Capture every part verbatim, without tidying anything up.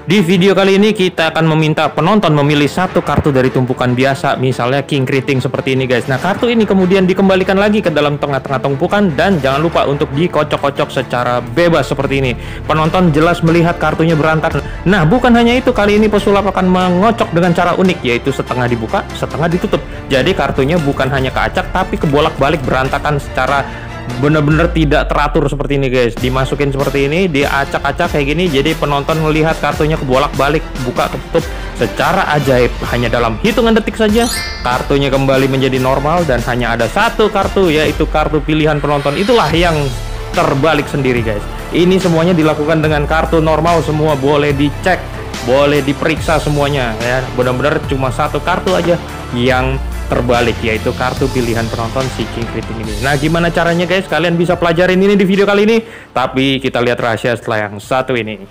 Di video kali ini kita akan meminta penonton memilih satu kartu dari tumpukan biasa, misalnya King Keriting seperti ini guys. Nah, kartu ini kemudian dikembalikan lagi ke dalam tengah-tengah tumpukan dan jangan lupa untuk dikocok-kocok secara bebas seperti ini. Penonton jelas melihat kartunya berantakan. Nah, bukan hanya itu, kali ini pesulap akan mengocok dengan cara unik, yaitu setengah dibuka, setengah ditutup. Jadi kartunya bukan hanya keacak tapi kebolak-balik berantakan secara bener-bener tidak teratur seperti ini guys. Dimasukin seperti ini, diacak-acak kayak gini, jadi penonton melihat kartunya kebolak-balik, buka ketutup secara ajaib. Hanya dalam hitungan detik saja kartunya kembali menjadi normal dan hanya ada satu kartu, yaitu kartu pilihan penonton. Itulah yang terbalik sendiri guys. Ini semuanya dilakukan dengan kartu normal, semua boleh dicek, boleh diperiksa semuanya ya. Benar-benar cuma satu kartu aja yang terbalik, yaitu kartu pilihan penonton si King Keriting ini. Nah, gimana caranya guys? Kalian bisa pelajarin ini di video kali ini, tapi kita lihat rahasia setelah yang satu ini.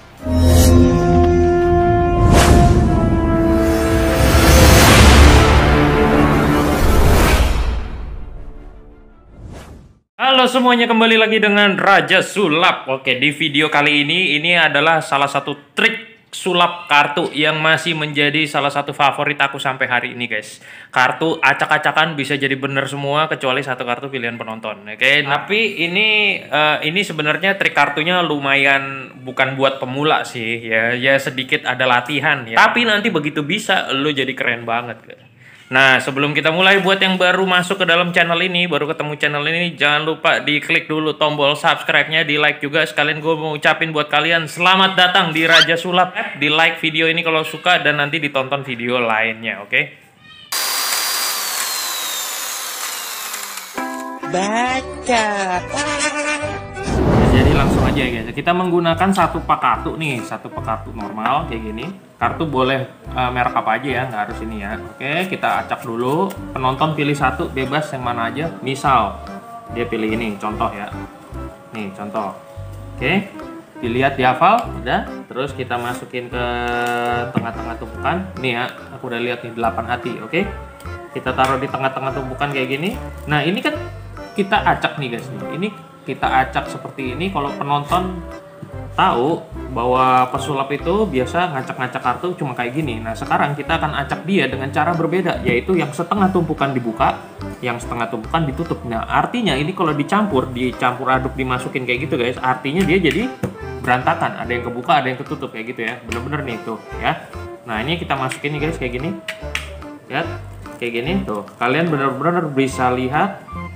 Halo semuanya, kembali lagi dengan Raja Sulap. Oke, di video kali ini ini adalah salah satu trik sulap kartu yang masih menjadi salah satu favorit aku sampai hari ini guys. Kartu acak-acakan bisa jadi bener semua kecuali satu kartu pilihan penonton. Oke, tapi ini uh, ini sebenarnya trik kartunya lumayan bukan buat pemula sih ya, ya sedikit ada latihan ya. Tapi nanti begitu bisa lo jadi keren banget guys. Nah, sebelum kita mulai, buat yang baru masuk ke dalam channel ini, baru ketemu channel ini, jangan lupa diklik dulu tombol subscribe-nya, di like juga. Sekalian gue mau ucapin buat kalian, selamat datang di Raja Sulap. Di like video ini kalau suka dan nanti ditonton video lainnya, oke? Okay? Baca. Jadi langsung aja ya guys, kita menggunakan satu pak kartu nih, satu pak kartu normal kayak gini. Kartu boleh uh, merek apa aja ya, nggak harus ini ya. Oke, kita acak dulu. Penonton pilih satu, bebas yang mana aja. Misal dia pilih ini, contoh ya. Nih contoh. Oke, dilihat, dihafal, udah. Terus kita masukin ke tengah-tengah tumpukan. Nih ya, aku udah lihat nih delapan hati. Oke, kita taruh di tengah-tengah tumpukan kayak gini. Nah ini kan kita acak nih guys. Ini kita acak seperti ini. Kalau penonton tahu bahwa pesulap itu biasa ngacak-ngacak kartu cuma kayak gini. Nah sekarang kita akan acak dia dengan cara berbeda, yaitu yang setengah tumpukan dibuka, yang setengah tumpukan ditutup. Nah artinya ini kalau dicampur, dicampur aduk, dimasukin kayak gitu guys, artinya dia jadi berantakan, ada yang kebuka, ada yang ketutup kayak gitu ya. Bener-bener nih tuh ya. Nah ini kita masukin nih guys kayak gini, lihat kayak gini tuh. Kalian bener-bener bisa lihat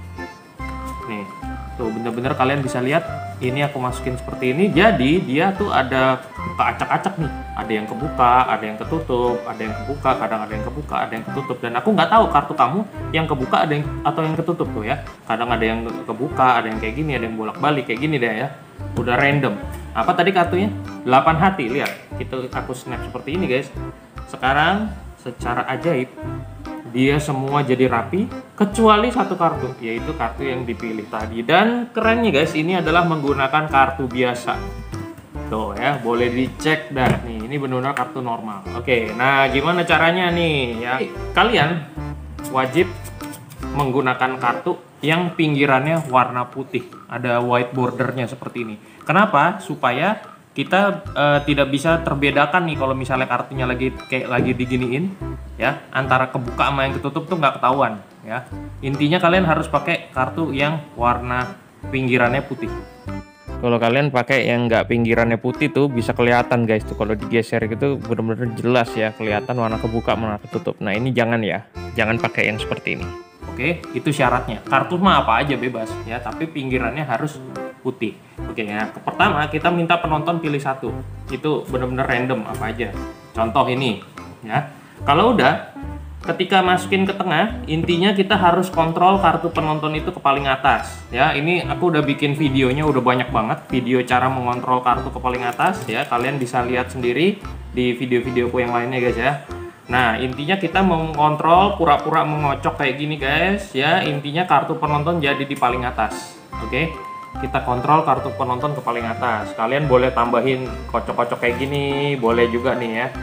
nih tuh, bener-bener kalian bisa lihat. Ini aku masukin seperti ini, jadi dia tuh ada keacak-acak nih, ada yang kebuka, ada yang ketutup, ada yang kebuka, kadang ada yang kebuka, ada yang ketutup. Dan aku nggak tahu kartu kamu yang kebuka ada yang atau yang ketutup tuh ya. Kadang ada yang kebuka, ada yang kayak gini, ada yang bolak-balik kayak gini deh ya. Udah random. Apa tadi kartunya? delapan hati, lihat. Kita aku snap seperti ini guys. Sekarang secara ajaib dia semua jadi rapi kecuali satu kartu, yaitu kartu yang dipilih tadi. Dan kerennya guys, ini adalah menggunakan kartu biasa tuh ya, boleh dicek dah nih, ini benar-benar kartu normal. Oke, nah gimana caranya nih ya? Kalian wajib menggunakan kartu yang pinggirannya warna putih, ada white bordernya seperti ini. Kenapa? Supaya kita uh, tidak bisa terbedakan nih kalau misalnya kartunya lagi kayak lagi diginiin ya, antara kebuka sama yang ketutup tuh nggak ketahuan ya. Intinya kalian harus pakai kartu yang warna pinggirannya putih. Kalau kalian pakai yang nggak pinggirannya putih tuh bisa kelihatan guys tuh, kalau digeser gitu bener-bener jelas ya, kelihatan warna kebuka mana ketutup. Nah ini jangan ya, jangan pakai yang seperti ini. Oke, itu syaratnya. Kartu mah apa aja bebas ya, tapi pinggirannya harus putih. Oke ya, pertama kita minta penonton pilih satu, itu bener-bener random apa aja. Contoh ini ya. Kalau udah, ketika masukin ke tengah, intinya kita harus kontrol kartu penonton itu ke paling atas ya. Ini aku udah bikin videonya, udah banyak banget video cara mengontrol kartu ke paling atas ya. Kalian bisa lihat sendiri di video-videoku yang lainnya guys ya. Nah intinya kita mengontrol pura-pura mengocok kayak gini guys ya. Intinya kartu penonton jadi di paling atas. Oke, kita kontrol kartu penonton ke paling atas. Kalian boleh tambahin kocok-kocok kayak gini, boleh juga nih ya,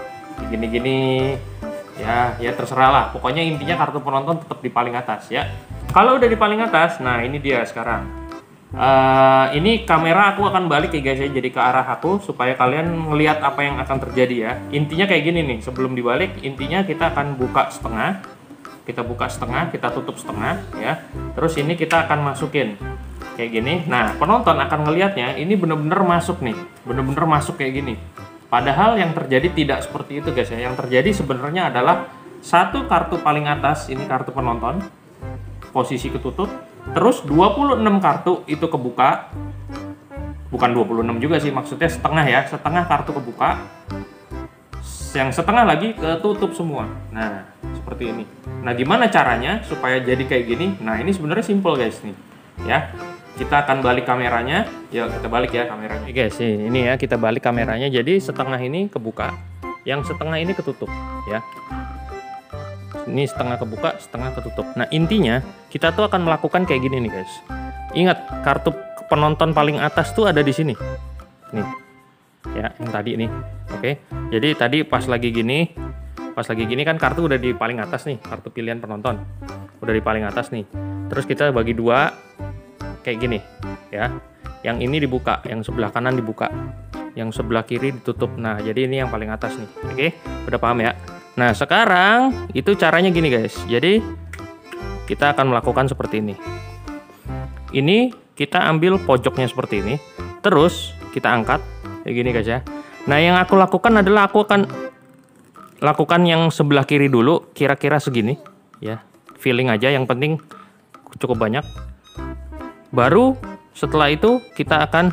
gini-gini ya, ya terserah lah. Pokoknya intinya kartu penonton tetap di paling atas ya. Kalau udah di paling atas, nah ini dia sekarang. Uh, ini kamera aku akan balik ya guys ya, jadi ke arah aku supaya kalian ngelihat apa yang akan terjadi ya. Intinya kayak gini nih, sebelum dibalik intinya kita akan buka setengah, kita buka setengah, kita tutup setengah ya. Terus ini kita akan masukin kayak gini. Nah penonton akan ngelihatnya ini bener-bener masuk nih, bener-bener masuk kayak gini. Padahal yang terjadi tidak seperti itu guys ya. Yang terjadi sebenarnya adalah satu kartu paling atas, ini kartu penonton, posisi ketutup. Terus dua puluh enam kartu itu kebuka. Bukan dua puluh enam juga sih, maksudnya setengah ya. Setengah kartu kebuka. Yang setengah lagi ketutup semua. Nah, seperti ini. Nah, gimana caranya supaya jadi kayak gini? Nah, ini sebenarnya simple guys nih. Ya. Kita akan balik kameranya. Yuk, kita balik ya kameranya. Oke guys, ini ya kita balik kameranya. Jadi setengah ini kebuka. Yang setengah ini ketutup, ya. Ini setengah kebuka, setengah ketutup. Nah intinya kita tuh akan melakukan kayak gini nih guys. Ingat kartu penonton paling atas tuh ada di sini. Nih, ya yang tadi nih. Oke. Jadi tadi pas lagi gini, pas lagi gini kan kartu udah di paling atas nih, kartu pilihan penonton udah di paling atas nih. Terus kita bagi dua kayak gini, ya. Yang ini dibuka, yang sebelah kanan dibuka, yang sebelah kiri ditutup. Nah jadi ini yang paling atas nih. Oke, udah paham ya? Nah sekarang itu caranya gini guys. Jadi kita akan melakukan seperti ini. Ini kita ambil pojoknya seperti ini. Terus kita angkat kayak gini guys ya. Nah yang aku lakukan adalah aku akan lakukan yang sebelah kiri dulu. Kira-kira segini ya. Feeling aja, yang penting cukup banyak. Baru setelah itu kita akan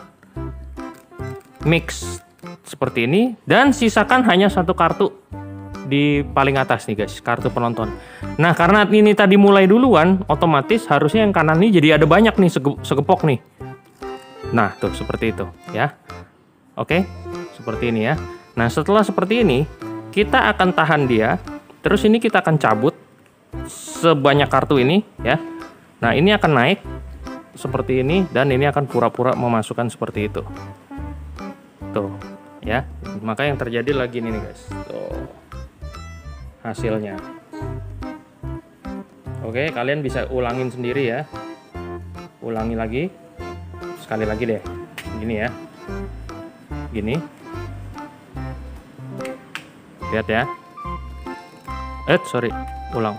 mix seperti ini. Dan sisakan hanya satu kartu di paling atas nih guys, kartu penonton. Nah karena ini tadi mulai duluan, otomatis harusnya yang kanan ini jadi ada banyak nih, sege segepok nih. Nah tuh seperti itu ya. Oke, seperti ini ya. Nah setelah seperti ini kita akan tahan dia. Terus ini kita akan cabut sebanyak kartu ini ya. Nah ini akan naik seperti ini, dan ini akan pura-pura memasukkan seperti itu. Tuh ya. Maka yang terjadi lagi nih guys. Tuh hasilnya. Oke, kalian bisa ulangin sendiri ya. Ulangi lagi. Sekali lagi deh. Gini ya. Gini. Lihat ya. Eh, sorry. Ulang.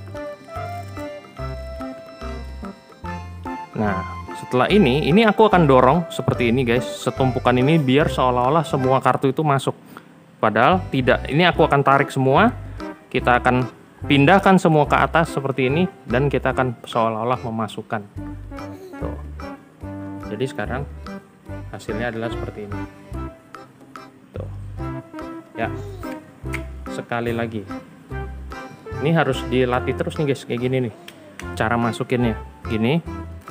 Nah, setelah ini, ini aku akan dorong seperti ini guys. Setumpukan ini biar seolah-olah semua kartu itu masuk. Padahal tidak. Ini aku akan tarik semua. Kita akan pindahkan semua ke atas seperti ini, dan kita akan seolah-olah memasukkan. Tuh. Jadi sekarang hasilnya adalah seperti ini. Tuh. Ya. Sekali lagi. Ini harus dilatih terus nih guys, kayak gini nih. Cara masukinnya. Gini.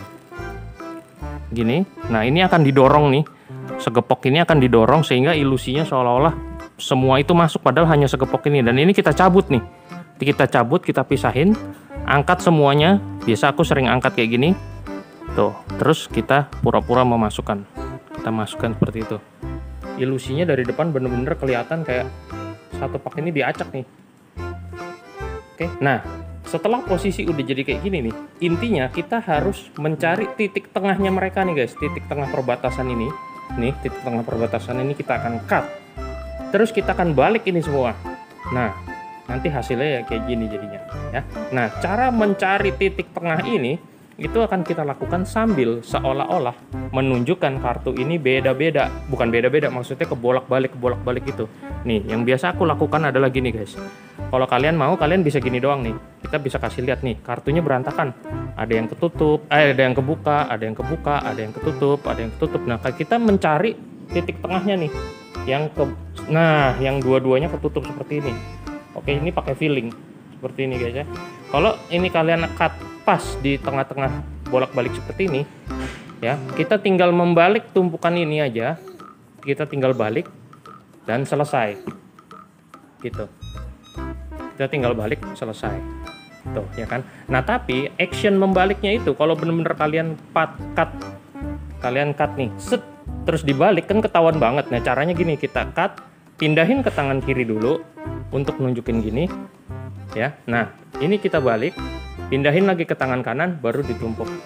Gini. Nah, ini akan didorong nih. Segepok ini akan didorong sehingga ilusinya seolah-olah semua itu masuk, padahal hanya segepok ini. Dan ini kita cabut nih. Kita cabut, kita pisahin, angkat semuanya. Biasa aku sering angkat kayak gini. Tuh, terus kita pura-pura memasukkan. Kita masukkan seperti itu. Ilusinya dari depan bener-bener kelihatan kayak satu pak ini diacak nih. Oke, nah setelah posisi udah jadi kayak gini nih, intinya kita harus mencari titik tengahnya mereka nih guys. Titik tengah perbatasan ini. Nih, titik tengah perbatasan ini kita akan cut. Terus kita akan balik ini semua. Nah, nanti hasilnya ya kayak gini jadinya ya. Nah, cara mencari titik tengah ini itu akan kita lakukan sambil seolah-olah menunjukkan kartu ini beda-beda. Bukan beda-beda, maksudnya kebolak-balik kebolak-balik itu. Nih, yang biasa aku lakukan adalah gini guys. Kalau kalian mau, kalian bisa gini doang nih. Kita bisa kasih lihat nih, kartunya berantakan. Ada yang ketutup, eh, ada yang kebuka, ada yang kebuka, ada yang ketutup, ada yang ketutup. Nah, kita mencari titik tengahnya nih. Yang ke Nah, yang dua-duanya ketutup seperti ini. Oke, ini pakai feeling seperti ini guys ya. Kalau ini kalian cut pas di tengah-tengah bolak-balik seperti ini, ya, kita tinggal membalik tumpukan ini aja. Kita tinggal balik dan selesai. Gitu. Kita tinggal balik, selesai. Tuh, ya kan? Nah, tapi action membaliknya itu kalau benar-benar kalian pat cut, kalian cut nih, set, terus dibalik kan ketahuan banget. Nah, caranya gini, kita cut, pindahin ke tangan kiri dulu untuk nunjukin gini, ya. Nah, ini kita balik, pindahin lagi ke tangan kanan, baru ditumpuk.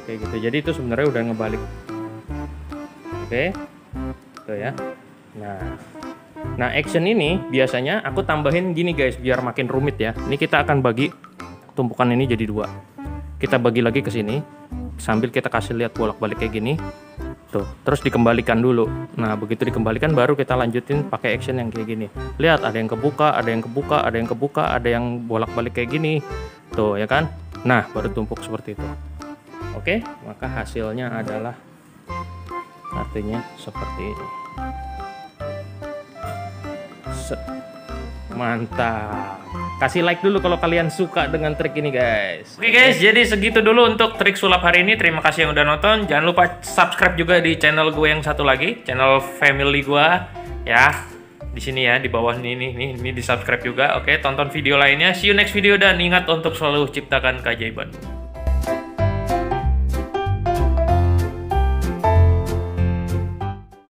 kayak gitu. Jadi itu sebenarnya udah ngebalik. Oke, tuh ya. Nah, nah action ini biasanya aku tambahin gini guys, biar makin rumit ya. Ini kita akan bagi tumpukan ini jadi dua. Kita bagi lagi ke sini, sambil kita kasih lihat bolak-balik kayak gini. Tuh, terus dikembalikan dulu. Nah, begitu dikembalikan baru kita lanjutin pakai action yang kayak gini. Lihat, ada yang kebuka, ada yang kebuka, ada yang kebuka, ada yang bolak-balik kayak gini. Tuh, ya kan? Nah, baru tumpuk seperti itu. Oke, maka hasilnya adalah artinya seperti ini. Set. Mantap. Kasih like dulu kalau kalian suka dengan trik ini guys. Oke guys, jadi segitu dulu untuk trik sulap hari ini. Terima kasih yang udah nonton. Jangan lupa subscribe juga di channel gue yang satu lagi, channel family gue ya. Di sini ya, di bawah ini nih, nih, ini di subscribe juga. Oke, tonton video lainnya. See you next video dan ingat untuk selalu ciptakan keajaiban.